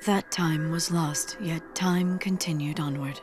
That time was lost, yet time continued onward.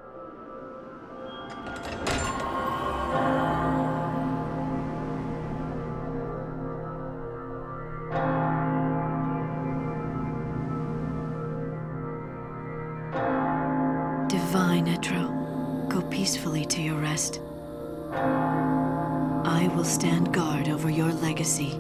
Divine Etro, go peacefully to your rest. I will stand guard over your legacy.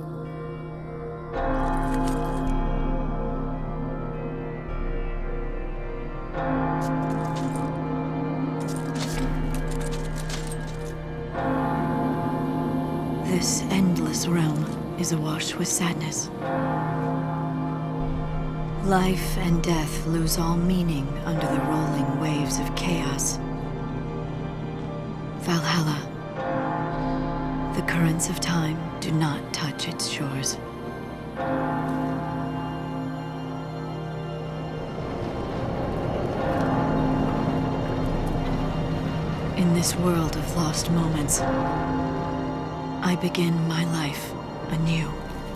This endless realm is awash with sadness. Life and death lose all meaning under the rolling waves of chaos. Valhalla. The currents of time do not touch its shores. In this world of lost moments, I begin my life anew.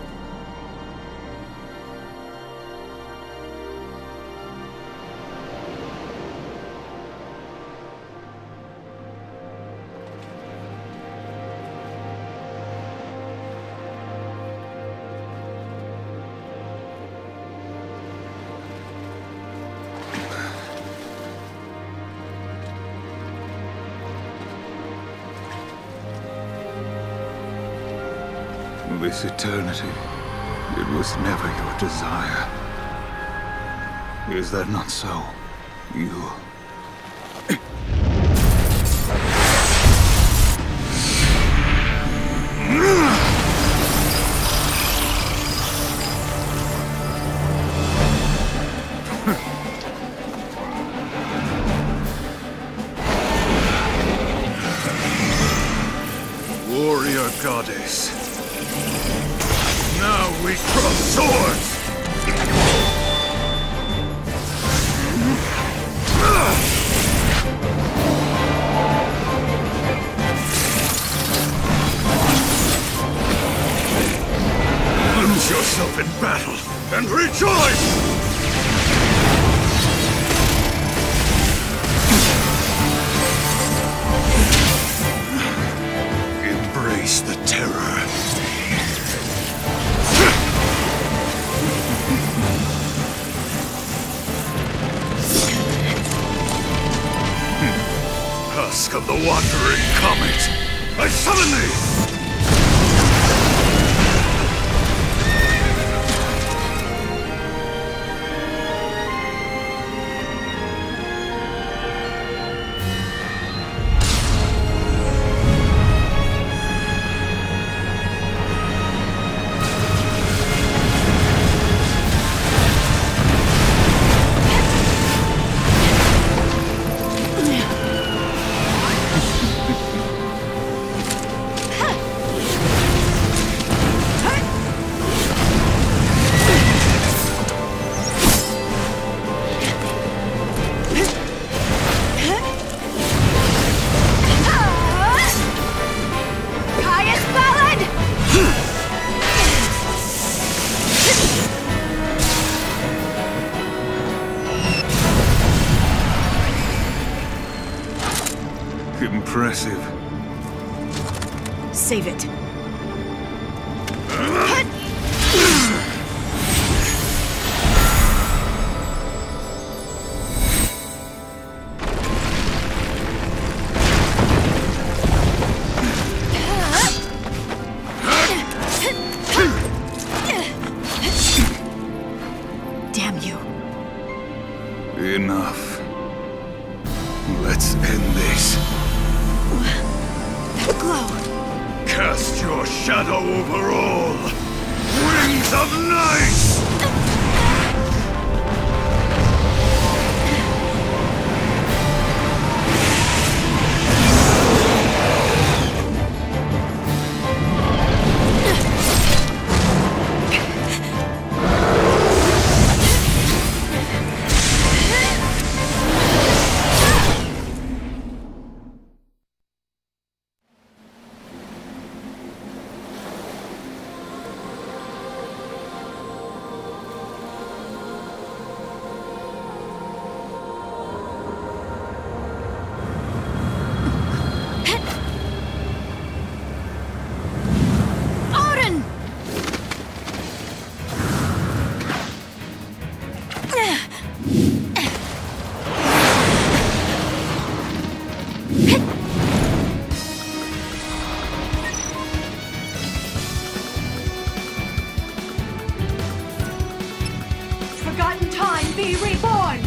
This eternity, it was never your desire. Is that not so? You... Warrior goddess. Now we cross swords! Lose yourself in battle and rejoice! Embrace the terror. Husk of the wandering comet, I summon thee! Impressive. Save it. Damn you. Enough. Let's end this. That glow. Cast your shadow over all. Wings of night! Be reborn!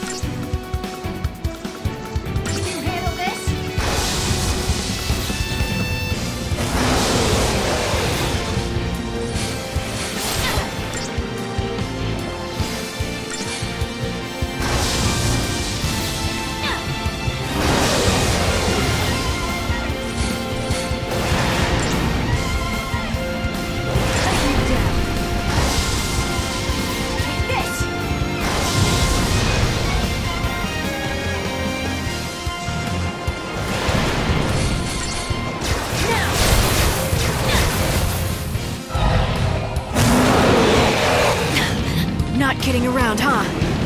Can you handle this? Not kidding around, huh?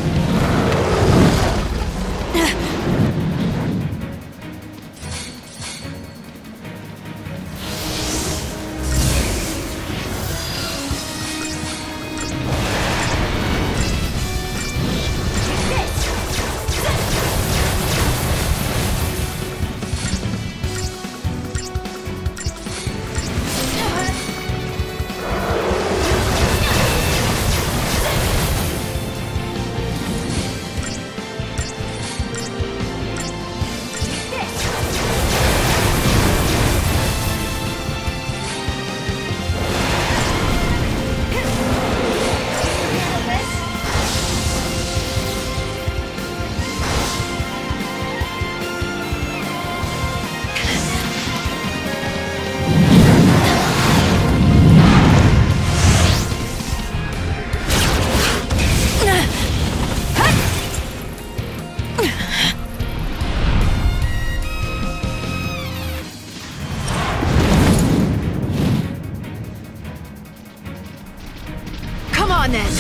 Come on then!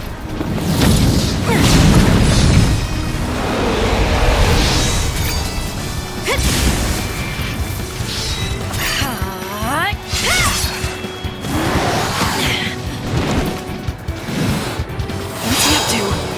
What's he up to?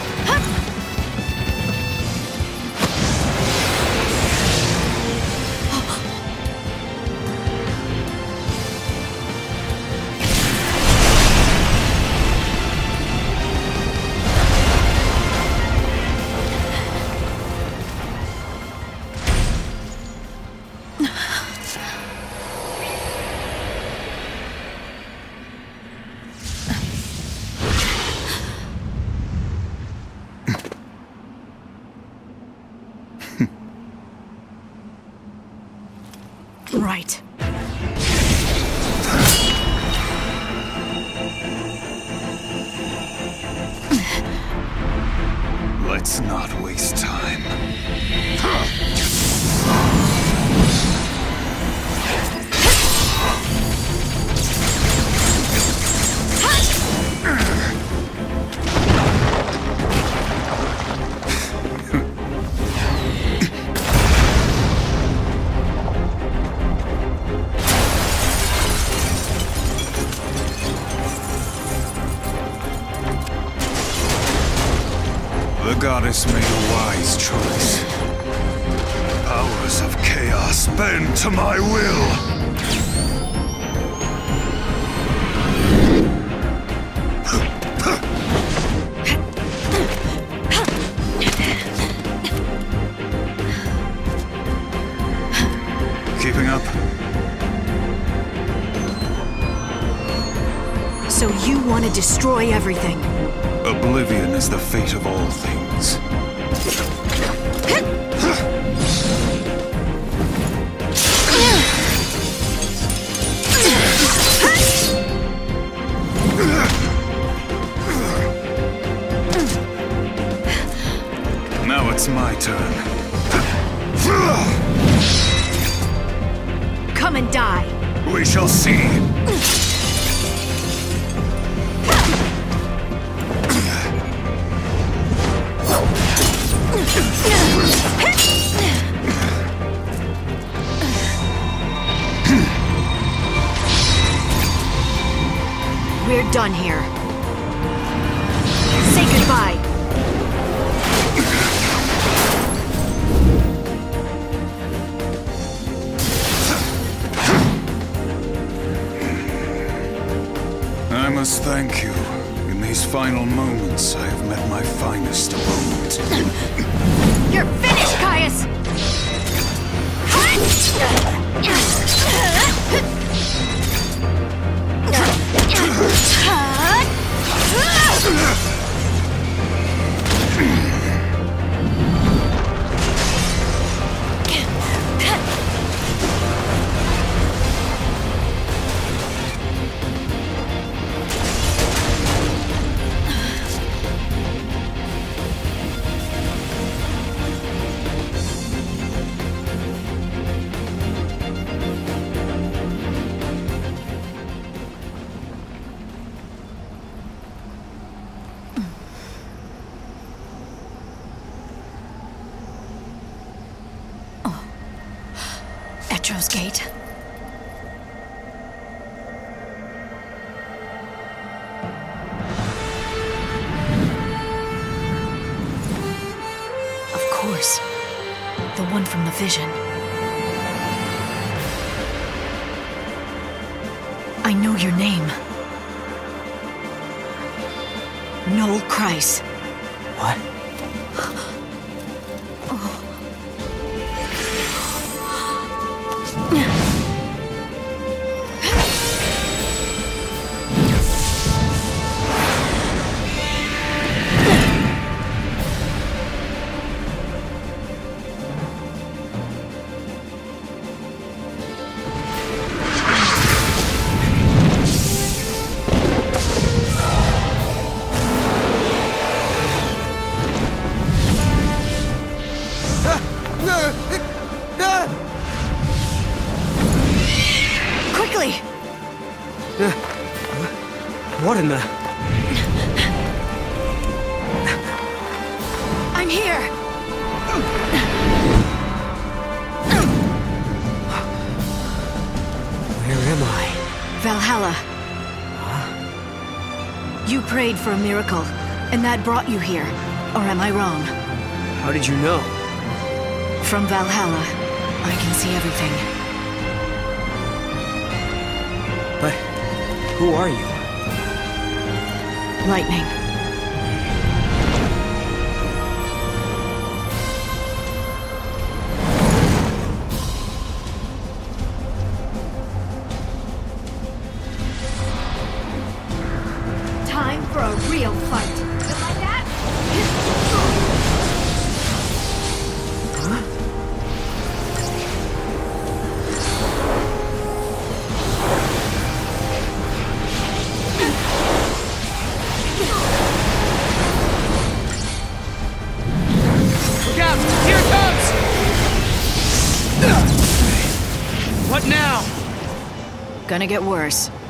Right. Let's not waste time. The goddess made a wise choice. Powers of chaos bend to my will! Keeping up? So you want to destroy everything? Oblivion is the fate of all things. Now it's my turn. Come and die! We shall see. We're done here. Say goodbye. I must thank you. In these final moments, I have met my finest opponent. You're finished, Caius! Etro's Gate. Of course. The one from the vision. I know your name. Noel Kryce. What? Quickly! What in the... I'm here! Where am I? Valhalla. You prayed for a miracle, and that brought you here. Or am I wrong? How did you know? From Valhalla, I can see everything. But who are you? Lightning. Time for a real fight. Just like that? Look out! Here it comes! What now? Gonna get worse.